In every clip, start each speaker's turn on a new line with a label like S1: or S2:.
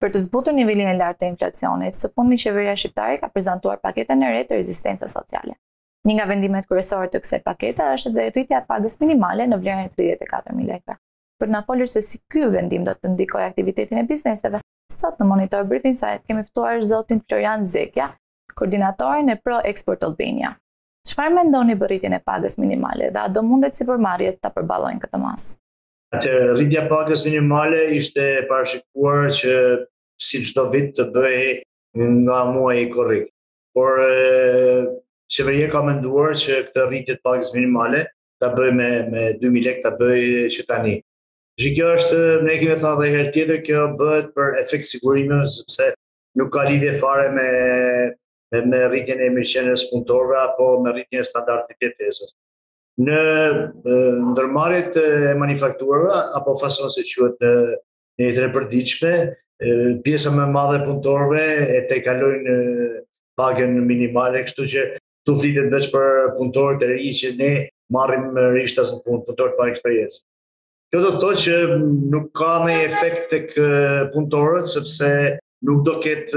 S1: Për të zbutur nivelin e lartë të inflacionit, së fundmi qeveria shqiptare ka prezantuar paketën e re të rezistencës sociale. Një nga vendimet kryesore të kësaj pakete është edhe rritja e pagës minimale në vlerën e 34.000 lekëve. Për të na folur se si ky vendim do të ndikojë aktivitetin e bizneseve, sot në Monitor Briefing Site kemi ftuar zotin Florian Zekja, koordinatorin e Eksport Albania. Çfarë mendoni për rritjen e pagës minimale dhe a do mundet sipërmarrjet ta përballojnë këtë masë?
S2: Rritja pagës minimale ishte parashikuar që si çdo vit të bëhej nga muaji korrik. Por qeveria ka menduar që këtë rritje të pagës minimale ta bëj me 2.000 lekë, ta bëj që tani. Kjo është, ne kemi thënë edhe herë tjetër, kjo bëhet për efekt sigurimi, sepse nuk ka lidhje fare me rritjen e mirëqenies punëtorëve apo me rritjen e standardit të jetesës. Në ndërmarrjet e manufakturave apo fasonerisë që quhet në jetën e përditshme, pjesa më e madhe e punëtorëve e tejkalojnë pagën minimale, kështu që tu flitet vetëm për punëtorët e rinj që ne marrim rishtas në punë, punëtorët pa eksperiencë. Kjo do të thotë që nuk ka ndonjë efekt tek punëtorët, sepse nuk do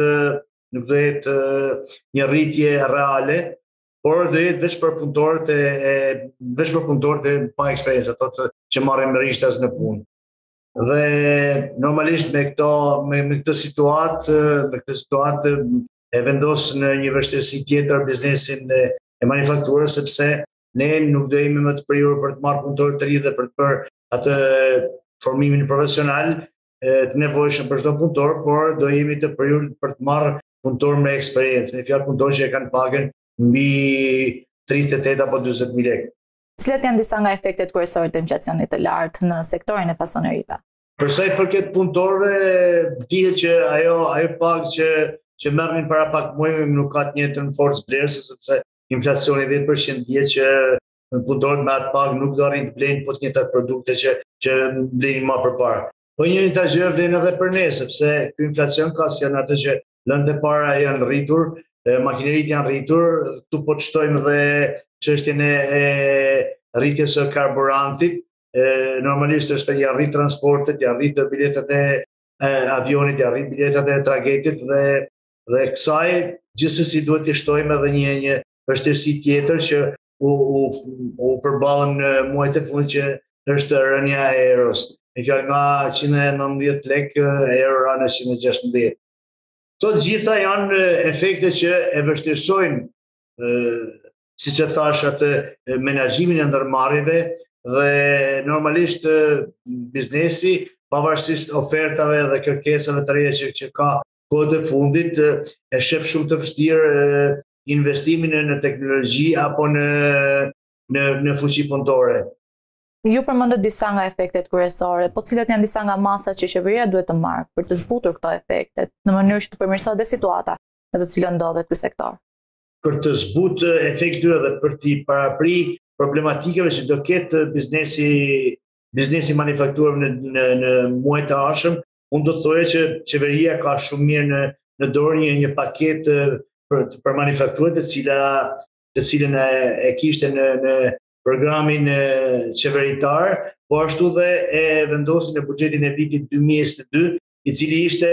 S2: jetë një rritje reale, por do jetë vetëm për punëtorët e pa eksperiencë, ato që marrin rishtas në punë. Dhe normalisht me këtë situatë e vendos në një vështirësi tjetër biznesin e manufakturës, sepse ne nuk do jemi më të prirur për të marrë punëtorë të rinj dhe për të bërë atë formimin profesional të nevojshëm për çdo punëtor, por do jemi të prirur për të marrë punëtorë me eksperiencë, me fjalë punëtorë që e kanë pagën mbi 38 apo 40.000 lekë.
S1: Cilat janë disa nga efektet kryesore të inflacionit të lartë në sektorin e fasonerive?
S2: Për sa i përket punëtorëve, dihet që ajo pagë që merrnin para pak muajve nuk ka të njëjtën forcë vlerëse, sepse inflacioni 10% dihet që punëtorët me atë pagë nuk do arrin të blejnë po të njëjtat produkte që blejnë më përpara. Po një ta gjë vlen edhe për ne, sepse ky inflacion ka si janë ato që lëndë e para janë rritur, makineritë janë rritur, këtu po të shtojmë dhe çështjen e rritjes së karburantit. Normalisht është janë rrit transportet, janë rrit biletat e avionit, janë rrit biletat e tragjetit dhe kësaj gjithsesi duhet të shtojmë edhe një vështirësi tjetër që u përballën në muajt e fundit, që është rënja e euros. Me fjalë nga 190 lekë euro ra në 116. Këto të gjitha janë efekte që e vështirësojnë, siç e thash, atë menaxhimin e ndërmarrjeve dhe normalisht biznesi, pavarësisht ofertave dhe kërkesave të reja që ka kohët e fundit, e shef shumë të vështirë investimin në teknologji apo në fuqi punëtore.
S1: Ju përmendët disa nga efektet kryesore, po cilat janë disa nga masat që qeveria duhet të marrë për të zbutur këto efektet në mënyrë që të përmirësohet dhe situata në të cilën ndodhet ky sektor?
S2: Për të zbutur efektet dhe për të paraprit problematikave që do ketë biznesi manufakturor në muajt e ardhshëm, unë do të thoya që qeveria ka shumë mirë në dorë një paketë për manufakturët, të cilën e kishte në programin qeveritar, po ashtu dhe e vendosi në buxhetin e vitit 2022, i cili ishte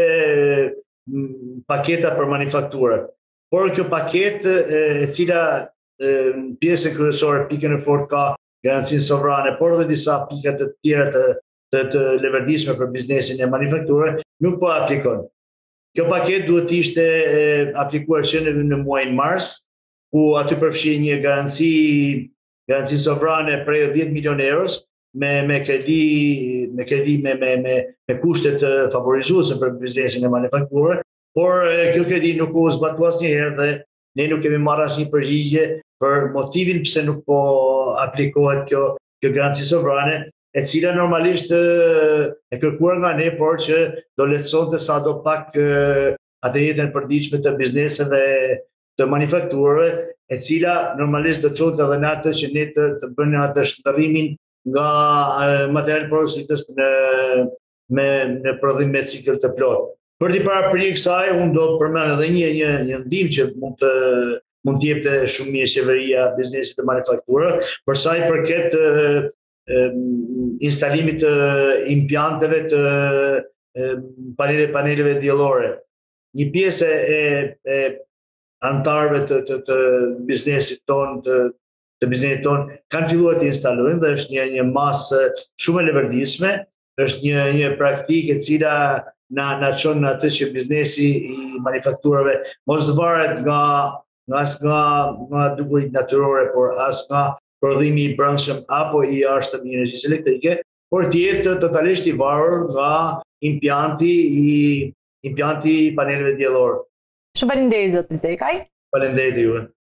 S2: paketa për manufakturët. Por kjo paketë, e cila pjesën kryesore, pikën e fortë ka garancinë sovrane, por dhe disa pika të tjera të leverdishme për biznesin e manufakturës, nuk po aplikon. Kjo paketë duhet të ishte aplikuar që në muajin mars, ku aty përfshihet një garanci sovrane prej 10 milionë euros me kredi me kushte të favorizuese për biznesin e manufakturës, por kjo kredi nuk u zbatua asnjëherë dhe ne nuk kemi marrë asnjë përgjigje për motivin pse nuk po aplikohet kjo garanci sovrane, e cila normalisht e kërkuar nga ne, por që do lehtësonte sadopak atë jetën e përditshme të bizneseve të manufakturëve, e cila normalisht do çonte edhe në atë që ne të bënë atë shndërrimin nga material porositës në prodhim me cikël të plotë. Për të paraprirë kësaj, unë do përmend edhe një ndihmë që mund të jepte shumë mirë qeveria biznesit të manufakturës, për sa i përket instalimit të impianteve paneleve diellore. Një pjesë e antarëve të biznesit ton, të biznesit ton, kanë filluar të instalojnë dhe është një masë shumë e leverdisme, është një praktikë e cila na çon në atë që biznesi i manufakturave mos të varet nga dukurit natyrore, por as nga prodhimi i brendshëm apo i jashtëm i energjisë elektrike, por të jetë totalisht i varur nga impianti i paneleve diellore.
S1: Shumë faleminderit zoti Zekaj.
S2: Faleminderit juve.